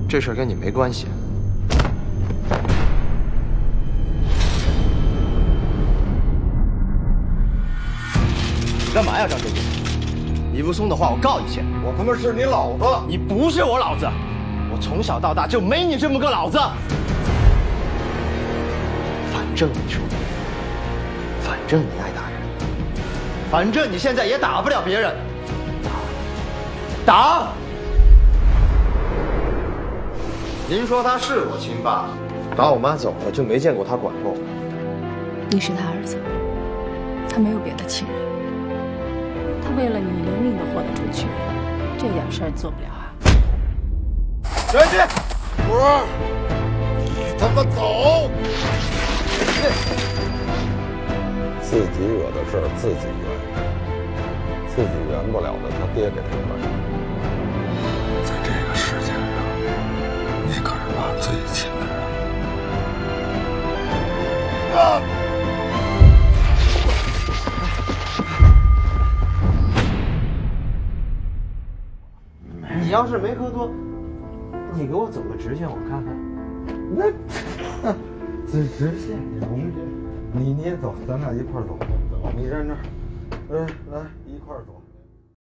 这事儿跟你没关系。你干嘛呀，张学军？你不松的话，我告你去！ 我他妈是你老子！ 你不是我老子，我从小到大就没你这么个老子。反正你说，反正你爱打人，反正你现在也打不了别人，打！您说他是我亲爸，打我妈走了就没见过他管过我。 你是他儿子，他没有别的亲人。他为了你liv命的豁得出去，这点事儿做不了啊！ 学军，不是，你他妈走！ 自己惹的事儿自己圆，自己圆不了的他爹给他圆。 在这个世界上，你可是爸最亲的人。啊！ 你要是没喝多，你给我走个直线，我看看。 那直线容易，你也走，咱俩一块儿走。走，你站这儿，来一块儿走。